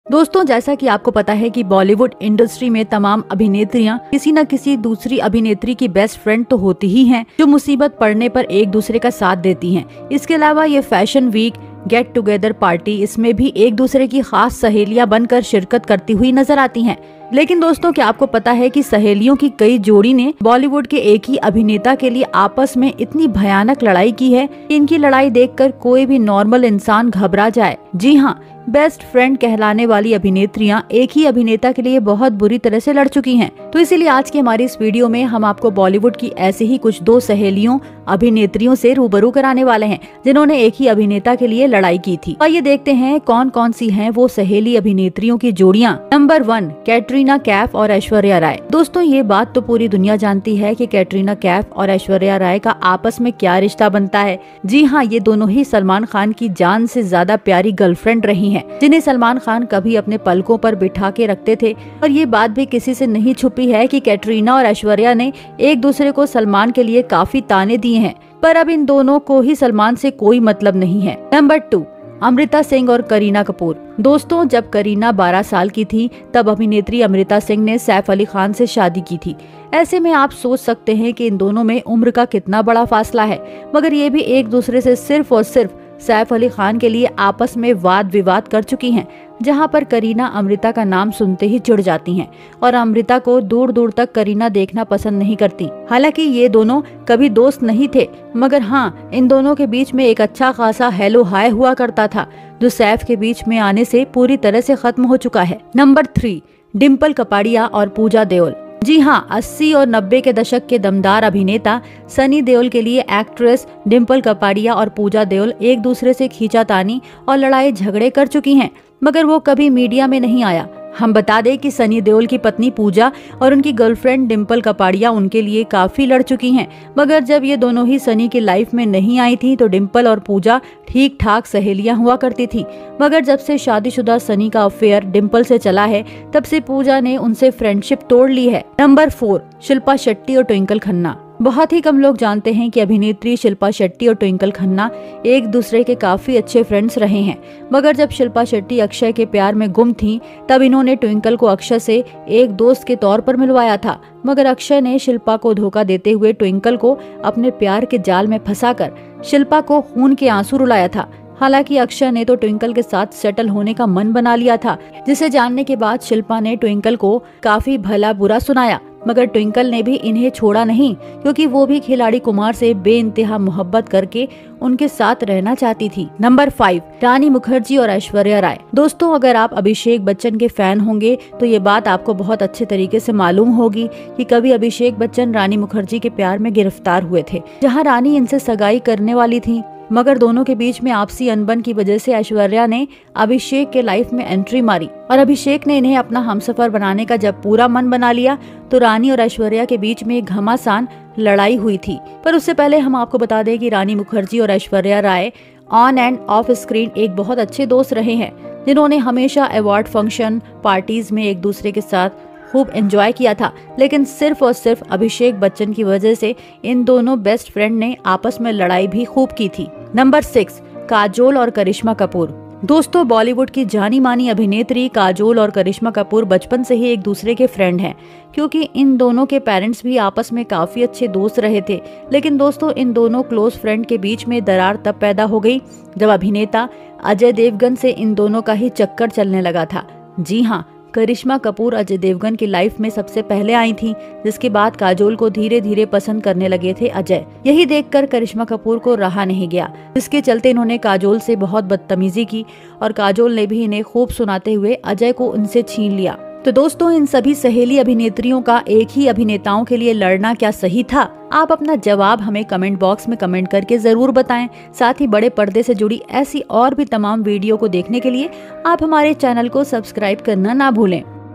दोस्तों, जैसा कि आपको पता है कि बॉलीवुड इंडस्ट्री में तमाम अभिनेत्रियां किसी न किसी दूसरी अभिनेत्री की बेस्ट फ्रेंड तो होती ही हैं, जो मुसीबत पड़ने पर एक दूसरे का साथ देती हैं। इसके अलावा ये fashion week, get together party, इसमें भी एक दूसरे की खास सहेलियां बनकर शिरकत करती हुई नजर आती हैं। लेकिन दोस्तों, क्या आपको पता है कि सहेलियों की कई जोड़ी ने बॉलीवुड के एक ही अभिनेता के लिए आपस में इतनी भयानक लड़ाई की है कि इनकी लड़ाई देखकर कोई भी नॉर्मल इंसान घबरा जाए। जी हाँ, बेस्ट फ्रेंड कहलाने वाली अभिनेत्रियां एक ही अभिनेता के लिए बहुत बुरी तरह से लड़ चुकी हैं। तो इसीलिए आज की हमारी इस वीडियो में हम आपको बॉलीवुड की ऐसी ही कुछ दो सहेलियों अभिनेत्रियों से रूबरू कराने वाले हैं, जिन्होंने एक ही अभिनेता के लिए लड़ाई की थी। आइए देखते हैं कौन कौन सी हैं वो सहेली अभिनेत्रियों की जोड़ियां। नंबर 1, कैटरीना कैफ और ऐश्वर्या राय। दोस्तों, ये बात तो पूरी दुनिया जानती है कि कैटरीना कैफ और ऐश्वर्या राय का आपस में क्या रिश्ता बनता है। जी हाँ, ये दोनों ही सलमान खान की जान से ज्यादा प्यारी गर्लफ्रेंड रही हैं, जिन्हें सलमान खान कभी अपने पलकों पर बिठा के रखते थे। और ये बात भी किसी से नहीं छुपी है कि कैटरीना और ऐश्वर्या ने एक दूसरे को सलमान के लिए काफी ताने दिए हैं, पर अब इन दोनों को ही सलमान से कोई मतलब नहीं है। नंबर 2, अमृता सिंह और करीना कपूर। दोस्तों, जब करीना 12 साल की थी तब अभिनेत्री अमृता सिंह ने सैफ अली खान से शादी की थी। ऐसे में आप सोच सकते हैं कि इन दोनों में उम्र का कितना बड़ा फासला है, मगर ये भी एक दूसरे से सिर्फ और सिर्फ सैफ अली खान के लिए आपस में वाद विवाद कर चुकी हैं, जहां पर करीना अमृता का नाम सुनते ही चिढ़ जाती हैं और अमृता को दूर दूर तक करीना देखना पसंद नहीं करती। हालांकि ये दोनों कभी दोस्त नहीं थे, मगर हाँ, इन दोनों के बीच में एक अच्छा खासा हेलो हाय हुआ करता था, जो सैफ के बीच में आने से पूरी तरह से खत्म हो चुका है। नंबर 3, डिम्पल कपाड़िया और पूजा देओल। जी हाँ, 80 और 90 के दशक के दमदार अभिनेता सनी देओल के लिए एक्ट्रेस डिम्पल कपाड़िया और पूजा देओल एक दूसरे से खींचातानी और लड़ाई झगड़े कर चुकी हैं, मगर वो कभी मीडिया में नहीं आया। हम बता दें कि सनी देओल की पत्नी पूजा और उनकी गर्लफ्रेंड डिम्पल कपाड़िया उनके लिए काफी लड़ चुकी हैं, मगर जब ये दोनों ही सनी की लाइफ में नहीं आई थी तो डिम्पल और पूजा ठीक ठाक सहेलियां हुआ करती थी। मगर जब से शादीशुदा सनी का अफेयर डिम्पल से चला है, तब से पूजा ने उनसे फ्रेंडशिप तोड़ ली है। नंबर 4, शिल्पा शेट्टी और ट्विंकल खन्ना। बहुत ही कम लोग जानते हैं कि अभिनेत्री शिल्पा शेट्टी और ट्विंकल खन्ना एक दूसरे के काफी अच्छे फ्रेंड्स रहे हैं, मगर जब शिल्पा शेट्टी अक्षय के प्यार में गुम थीं, तब इन्होंने ट्विंकल को अक्षय से एक दोस्त के तौर पर मिलवाया था, मगर अक्षय ने शिल्पा को धोखा देते हुए ट्विंकल को अपने प्यार के जाल में फंसाकर शिल्पा को खून के आंसू रुलाया था। हालांकि अक्षय ने तो ट्विंकल के साथ सेटल होने का मन बना लिया था, जिसे जानने के बाद शिल्पा ने ट्विंकल को काफी भला बुरा सुनाया, मगर ट्विंकल ने भी इन्हें छोड़ा नहीं, क्योंकि वो भी खिलाड़ी कुमार से बेइंतहा मोहब्बत करके उनके साथ रहना चाहती थी। नंबर 5, रानी मुखर्जी और ऐश्वर्या राय। दोस्तों, अगर आप अभिषेक बच्चन के फैन होंगे तो ये बात आपको बहुत अच्छे तरीके से मालूम होगी कि कभी अभिषेक बच्चन रानी मुखर्जी के प्यार में गिरफ्तार हुए थे, जहाँ रानी इनसे सगाई करने वाली थी, मगर दोनों के बीच में आपसी अनबन की वजह से ऐश्वर्या ने अभिषेक के लाइफ में एंट्री मारी और अभिषेक ने इन्हें अपना हमसफर बनाने का जब पूरा मन बना लिया तो रानी और ऐश्वर्या के बीच में घमासान लड़ाई हुई थी। पर उससे पहले हम आपको बता दें कि रानी मुखर्जी और Aishwarya Rai on and off screen एक बहुत अच्छे दोस्त रहे हैं, जिन्होंने हमेशा अवार्ड फंक्शन पार्टीज में एक दूसरे के साथ खूब एंजॉय किया था। लेकिन सिर्फ और सिर्फ अभिषेक बच्चन की वजह से इन दोनों बेस्ट फ्रेंड ने आपस में लड़ाई भी खूब की थी। नंबर 6, काजोल और करिश्मा कपूर। दोस्तों, बॉलीवुड की जानी मानी अभिनेत्री काजोल और करिश्मा कपूर बचपन से ही एक दूसरे के फ्रेंड हैं, क्योंकि इन दोनों के पेरेंट्स भी आपस में काफी अच्छे दोस्त रहे थे। लेकिन दोस्तों, इन दोनों क्लोज फ्रेंड के बीच में दरार तब पैदा हो गई जब अभिनेता अजय देवगन से इन दोनों का ही चक्कर चलने लगा था। जी हाँ, करिश्मा कपूर अजय देवगन की लाइफ में सबसे पहले आई थी, जिसके बाद काजोल को धीरे धीरे पसंद करने लगे थे अजय। यही देखकर करिश्मा कपूर को रहा नहीं गया, जिसके चलते इन्होंने काजोल से बहुत बदतमीजी की और काजोल ने भी इन्हें खूब सुनाते हुए अजय को उनसे छीन लिया। तो दोस्तों, इन सभी सहेली अभिनेत्रियों का एक ही अभिनेताओं के लिए लड़ना क्या सही था? आप अपना जवाब हमें कमेंट बॉक्स में कमेंट करके जरूर बताएं। साथ ही बड़े पर्दे से जुड़ी ऐसी और भी तमाम वीडियो को देखने के लिए आप हमारे चैनल को सब्सक्राइब करना ना भूलें।